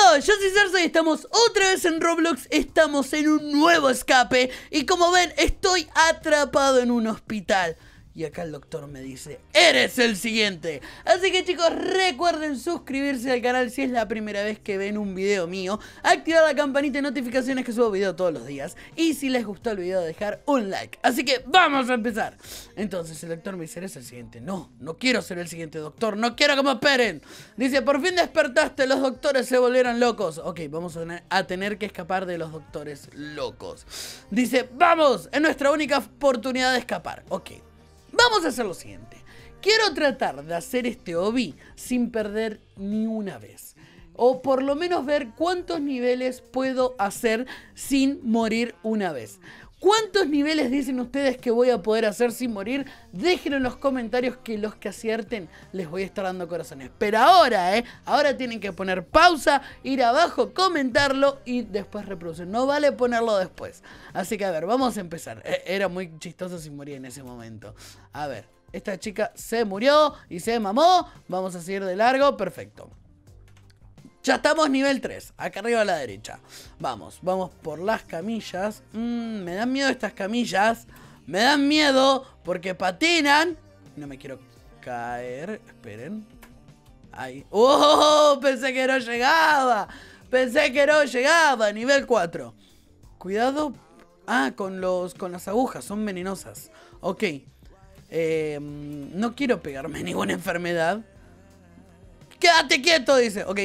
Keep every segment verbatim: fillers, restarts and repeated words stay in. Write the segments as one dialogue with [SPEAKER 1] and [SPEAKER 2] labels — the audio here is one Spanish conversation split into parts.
[SPEAKER 1] chicos, yo soy Cerzo y estamos otra vez en Roblox. Estamos en un nuevo escape y como ven estoy atrapado en un hospital. Y acá el doctor me dice, eres el siguiente. Así que chicos, recuerden suscribirse al canal si es la primera vez que ven un video mío, activar la campanita de notificaciones que subo video todos los días, y si les gustó el video dejar un like. Así que vamos a empezar. Entonces el doctor me dice, eres el siguiente. No, no quiero ser el siguiente, doctor, no quiero que me operen. Dice, por fin despertaste, los doctores se volvieron locos. Ok, vamos a tener, a tener que escapar de los doctores locos. Dice, vamos, es nuestra única oportunidad de escapar. Ok. Vamos a hacer lo siguiente. Quiero tratar de hacer este obby sin perder ni una vez. O por lo menos ver cuántos niveles puedo hacer sin morir una vez. ¿Cuántos niveles dicen ustedes que voy a poder hacer sin morir? Déjenlo en los comentarios que los que acierten les voy a estar dando corazones. Pero ahora, ¿eh? Ahora tienen que poner pausa, ir abajo, comentarlo y después reproducir. No vale ponerlo después. Así que a ver, vamos a empezar. Era muy chistoso si moría en ese momento. A ver, esta chica se murió y se mamó. Vamos a seguir de largo. Perfecto. Ya estamos nivel tres, acá arriba a la derecha. Vamos, vamos por las camillas. mm, Me dan miedo estas camillas. Me dan miedo porque patinan. No me quiero caer. Esperen. Ahí. ¡Oh! Pensé que no llegaba. Pensé que no llegaba. Nivel cuatro. Cuidado. Ah, con, los, con las agujas, son venenosas. Ok. eh, No quiero pegarme ninguna enfermedad. ¡Quédate quieto! Dice, ok.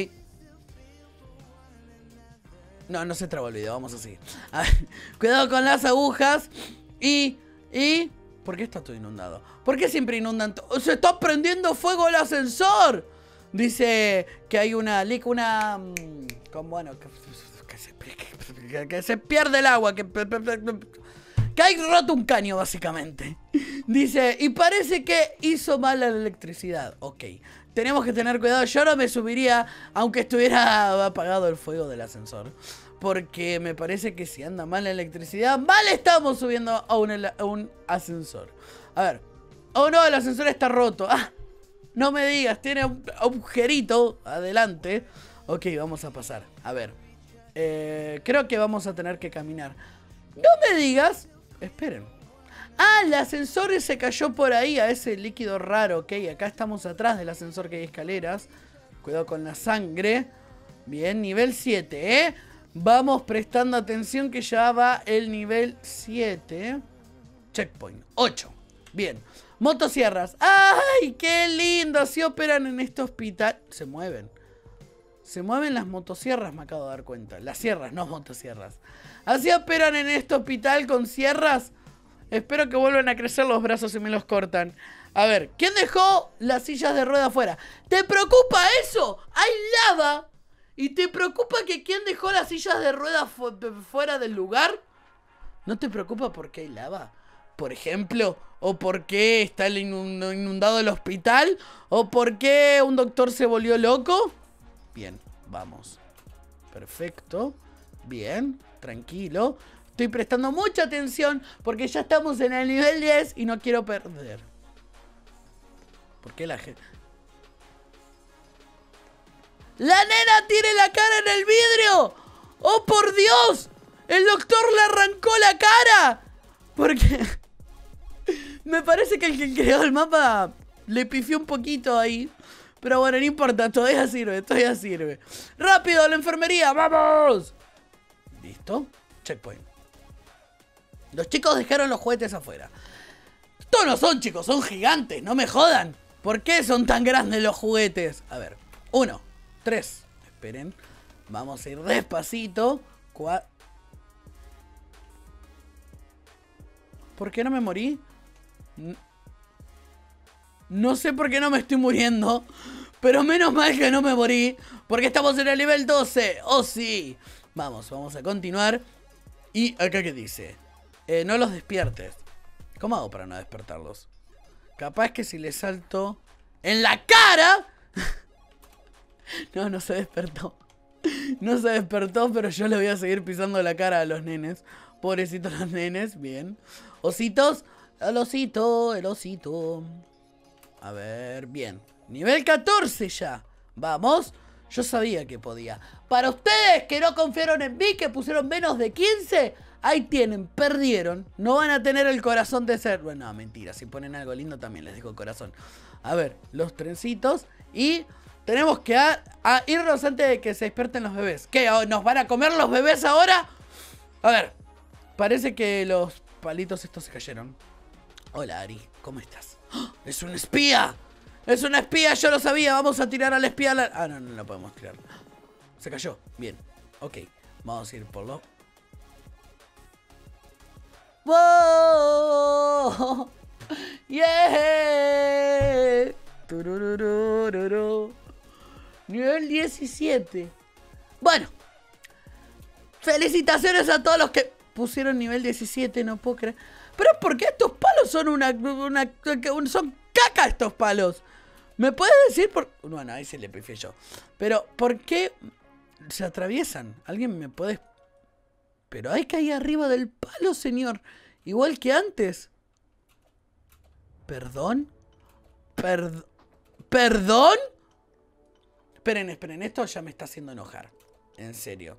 [SPEAKER 1] No, no se trabó el video, vamos así. A ver, cuidado con las agujas. Y, y... ¿Por qué está todo inundado? ¿Por qué siempre inundan todo? ¡Se está prendiendo fuego el ascensor! Dice que hay una leak, una... Con, bueno, que, que, se, que, que se pierde el agua. Que, que hay roto un caño, básicamente. Dice, y parece que hizo mal la electricidad. Ok. Tenemos que tener cuidado, yo no me subiría aunque estuviera apagado el fuego del ascensor. Porque me parece que si anda mal la electricidad, mal estamos subiendo a un, a un ascensor. A ver. Oh no, el ascensor está roto. Ah, no me digas, tiene un agujerito adelante. Ok, vamos a pasar. A ver. Eh, creo que vamos a tener que caminar. No me digas. Esperen. Ah, el ascensor se cayó por ahí a ese líquido raro. Ok, acá estamos atrás del ascensor que hay escaleras. Cuidado con la sangre. Bien, nivel siete, ¿eh? Vamos prestando atención que ya va el nivel siete. Checkpoint, ocho. Bien, motosierras. ¡Ay, qué lindo! Así operan en este hospital. Se mueven. Se mueven las motosierras, me acabo de dar cuenta. Las sierras, no motosierras. Así operan en este hospital con sierras. Espero que vuelvan a crecer los brazos y me los cortan. A ver, ¿quién dejó las sillas de rueda afuera? ¿Te preocupa eso? ¡Hay lava! ¿Y te preocupa que quién dejó las sillas de rueda fu fuera del lugar? ¿No te preocupa porque hay lava? Por ejemplo, ¿o por qué está el inundado el hospital? ¿O por qué un doctor se volvió loco? Bien, vamos. Perfecto. Bien, tranquilo. Estoy prestando mucha atención porque ya estamos en el nivel diez y no quiero perder. ¿Por qué la gente...? ¡La nena tiene la cara en el vidrio! ¡Oh, por Dios! ¡El doctor le arrancó la cara! Porque... me parece que el que creó el mapa le pifió un poquito ahí. Pero bueno, no importa, todavía sirve, todavía sirve. ¡Rápido, a la enfermería! ¡Vamos! ¿Listo? Checkpoint. Los chicos dejaron los juguetes afuera. Estos no son chicos, son gigantes, no me jodan. ¿Por qué son tan grandes los juguetes? A ver, uno, tres. Esperen, vamos a ir despacito. Cuatro. ¿Por qué no me morí? No sé por qué no me estoy muriendo. Pero menos mal que no me morí. Porque estamos en el nivel doce. Oh sí. Vamos, vamos a continuar. Y acá que dice... Eh, no los despiertes. ¿Cómo hago para no despertarlos? Capaz que si les salto en la cara. No, no se despertó. No se despertó, pero yo le voy a seguir pisando la cara a los nenes. Pobrecitos los nenes, bien. Ositos, el osito, el osito. A ver, bien. Nivel catorce ya. Vamos. Yo sabía que podía. Para ustedes que no confiaron en mí, que pusieron menos de quince, ahí tienen, perdieron. No van a tener el corazón de ser... Bueno, no, mentira, si ponen algo lindo también les dejo el corazón. A ver, los trencitos. Y tenemos que a, a irnos antes de que se despierten los bebés. ¿Qué? ¿Nos van a comer los bebés ahora? A ver, parece que los palitos estos se cayeron. Hola, Ari, ¿cómo estás? ¡Oh! ¡Es un espía! ¡Es una espía! Yo lo sabía. Vamos a tirar al espía. A la... Ah, no, no la podemos tirar. Se cayó. Bien. Ok. Vamos a ir por lo... ¡Wow! ¡Yeah! Turururururu. Nivel diecisiete. Bueno. Felicitaciones a todos los que pusieron nivel diecisiete. No puedo creer. Pero es porque estos palos son una... una son caca estos palos. ¿Me puedes decir por...? Bueno, ahí se le pifié yo. Pero, ¿por qué se atraviesan? ¿Alguien me puede...? Pero hay que ir arriba del palo, señor. Igual que antes. ¿Perdón? ¿Perd... ¿Perdón? Esperen, esperen. Esto ya me está haciendo enojar. En serio.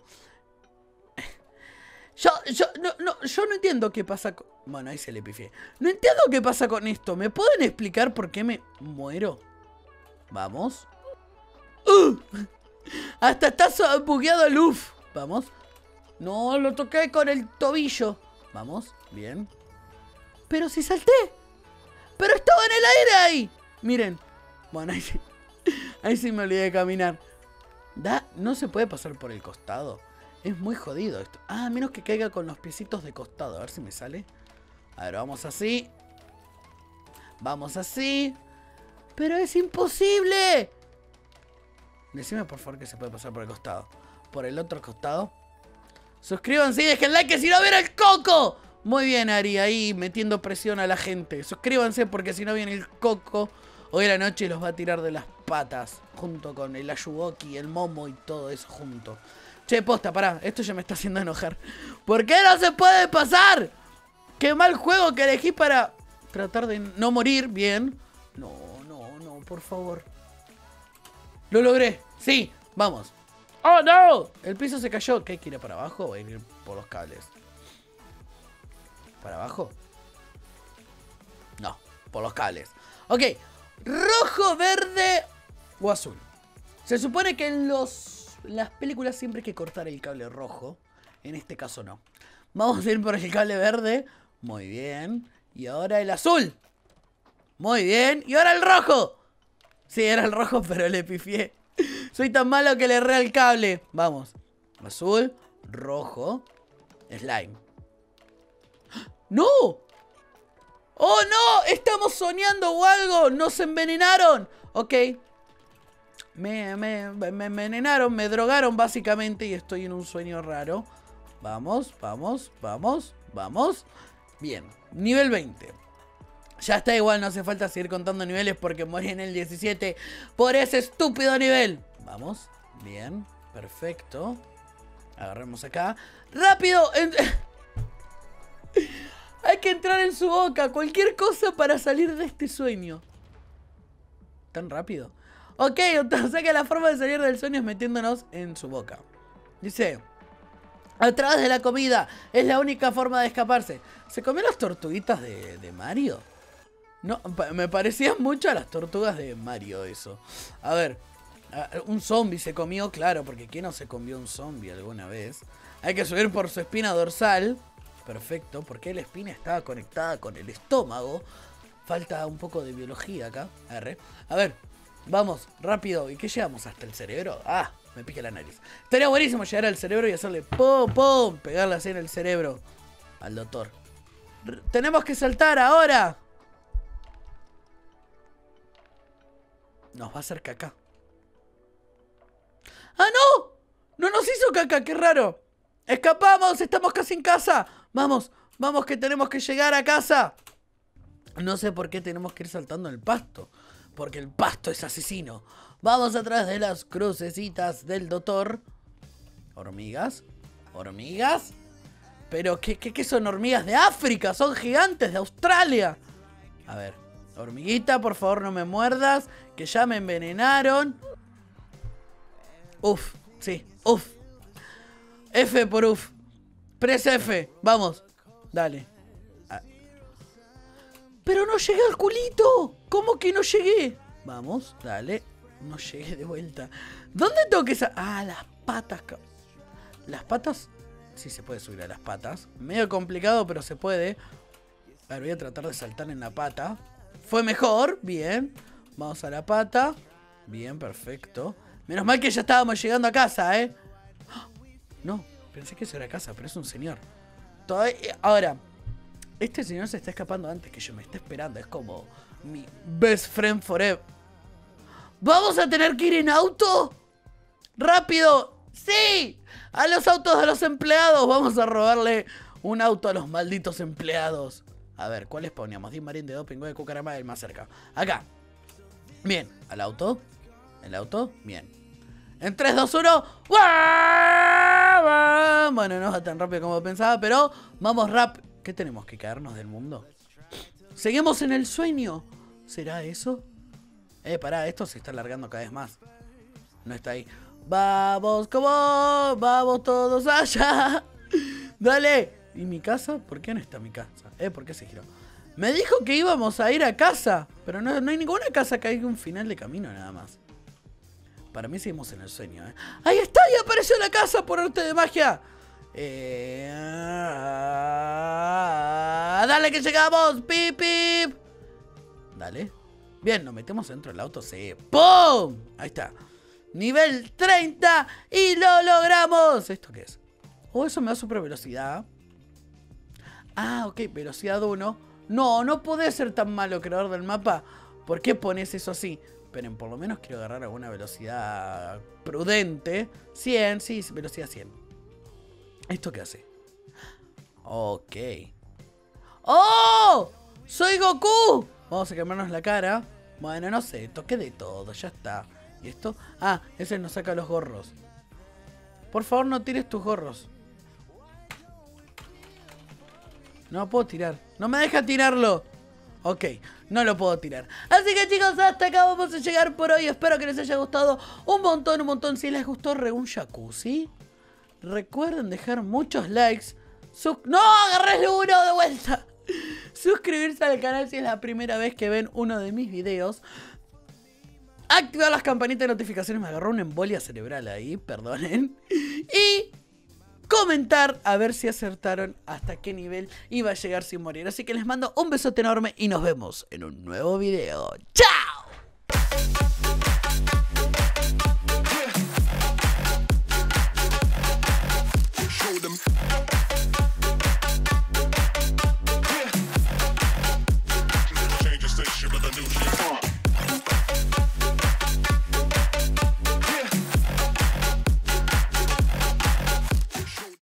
[SPEAKER 1] Yo, yo, no, no, yo no entiendo qué pasa con... Bueno, ahí se le pifié. No entiendo qué pasa con esto. ¿Me pueden explicar por qué me muero? Vamos. Uh, hasta está bugueado el U F. Vamos. No, lo toqué con el tobillo. Vamos, bien. Pero si salté. Pero estaba en el aire ahí. Miren. Bueno, ahí sí, ahí sí me olvidé de caminar. Da, no se puede pasar por el costado. Es muy jodido esto. Ah, a menos que caiga con los piecitos de costado. A ver si me sale. A ver, vamos así. Vamos así. ¡Pero es imposible! Decime por favor que se puede pasar por el costado. Por el otro costado. Suscríbanse y dejen like que si no viene el coco. Muy bien, Ari, ahí metiendo presión a la gente. Suscríbanse porque si no viene el coco, hoy a la noche los va a tirar de las patas. Junto con el Ayuwoki, el Momo y todo eso junto. Che, posta, pará. Esto ya me está haciendo enojar. ¿Por qué no se puede pasar? Qué mal juego que elegí para tratar de no morir. Bien. No, no, no, por favor. Lo logré. Sí, vamos. ¡Oh, no! El piso se cayó. ¿Qué hay que ir para abajo o hay que ir por los cables? ¿Para abajo? No, por los cables. Ok. Rojo, verde o azul. Se supone que en los... las películas siempre hay que cortar el cable rojo. En este caso no. Vamos a ir por el cable verde. Muy bien. Y ahora el azul. Muy bien. Y ahora el rojo. Sí, era el rojo, pero le pifié. Soy tan malo que le erré al cable. Vamos. Azul, rojo, slime. ¡No! ¡Oh, no! ¿Estamos soñando o algo? ¡Nos envenenaron! Ok. Me, me, me envenenaron, me drogaron básicamente y estoy en un sueño raro. Vamos, vamos, vamos, vamos. Bien, nivel veinte. Ya está igual, no hace falta seguir contando niveles porque morí en el diecisiete por ese estúpido nivel. Vamos, bien, perfecto. Agarremos acá. ¡Rápido! Hay que entrar en su boca. Cualquier cosa para salir de este sueño. ¿Tan rápido? Ok, o sea que la forma de salir del sueño es metiéndonos en su boca. Dice... a través de la comida. Es la única forma de escaparse. ¿Se comió las tortuguitas de, de Mario? No, me parecían mucho a las tortugas de Mario eso. A ver, un zombie se comió, claro, porque ¿quién no se comió un zombie alguna vez? Hay que subir por su espina dorsal. Perfecto, porque la espina estaba conectada con el estómago. Falta un poco de biología acá. R. A ver, vamos, rápido. ¿Y qué llegamos hasta el cerebro? Ah, me pica la nariz. Estaría buenísimo llegar al cerebro y hacerle pum, pum, pegarle así en el cerebro al doctor. R- Tenemos que saltar ahora. Nos va a hacer caca. ¡Ah, no! ¡No nos hizo caca! ¡Qué raro! ¡Escapamos! ¡Estamos casi en casa! ¡Vamos! ¡Vamos que tenemos que llegar a casa! No sé por qué tenemos que ir saltando el pasto. Porque el pasto es asesino. Vamos atrás de las crucecitas del doctor. ¿Hormigas? ¿Hormigas? ¿Pero qué, qué, qué son hormigas de África? Son gigantes de Australia. A ver, hormiguita, por favor no me muerdas. Que ya me envenenaron. Uf, sí, uf. F por uf. Presa F, vamos. Dale. Ah. Pero no llegué al culito. ¿Cómo que no llegué? Vamos, dale. No llegué de vuelta. ¿Dónde tengo que sa- Ah, las patas. Las patas. Sí se puede subir a las patas. Medio complicado, pero se puede. A ver, voy a tratar de saltar en la pata. Fue mejor, bien. Vamos a la pata. Bien, perfecto. Menos mal que ya estábamos llegando a casa, ¿eh? No, pensé que eso era casa, pero es un señor. Todavía... Ahora, este señor se está escapando antes que yo. Me está esperando. Es como mi best friend forever. ¿Vamos a tener que ir en auto? ¡Rápido! ¡Sí! A los autos de los empleados. Vamos a robarle un auto a los malditos empleados. A ver, ¿cuáles poníamos? Di Marín de Doping, de Cucarama, el más cerca. Acá. Bien, al auto. El auto, bien. En tres, dos, uno. Bueno, no va tan rápido como pensaba, pero vamos rápido. ¿Qué tenemos? ¿Que caernos del mundo? Seguimos en el sueño. ¿Será eso? Eh, pará, esto se está alargando cada vez más. No está ahí. Vamos, como, vamos todos allá. Dale. ¿Y mi casa? ¿Por qué no está mi casa? Eh, ¿por qué se giró? Me dijo que íbamos a ir a casa. Pero no, no hay ninguna casa, que hay un final de camino nada más. Para mí seguimos en el sueño, ¿eh? ¡Ahí está! ¡Y apareció la casa por arte de magia! Eh, ah, ¡Dale que llegamos! ¡Pip, pip! Dale. Bien, nos metemos dentro del auto. Sí. ¡Pum! Ahí está. Nivel treinta y lo logramos. ¿Esto qué es? Oh, eso me da super velocidad. Ah, ok. Velocidad uno. No, no podés ser tan malo, creador del mapa. ¿Por qué pones eso así? Pero por lo menos quiero agarrar alguna velocidad prudente. cien, sí, velocidad cien. ¿Esto qué hace? Ok. ¡Oh! ¡Soy Goku! Vamos a quemarnos la cara. Bueno, no sé, toqué de todo, ya está. ¿Y esto? Ah, ese nos saca los gorros. Por favor, no tires tus gorros. No puedo tirar. No me deja tirarlo. Ok, no lo puedo tirar. Así que chicos, hasta acá vamos a llegar por hoy. Espero que les haya gustado un montón, un montón. Si les gustó re un jacuzzi, recuerden dejar muchos likes. Sus... ¡No! ¡Agarré uno de vuelta! Suscribirse al canal si es la primera vez que ven uno de mis videos. Activar las campanitas de notificaciones. Me agarró una embolia cerebral ahí, perdonen. Y comentar a ver si acertaron hasta qué nivel iba a llegar sin morir. Así que les mando un besote enorme y nos vemos en un nuevo video. ¡Chao!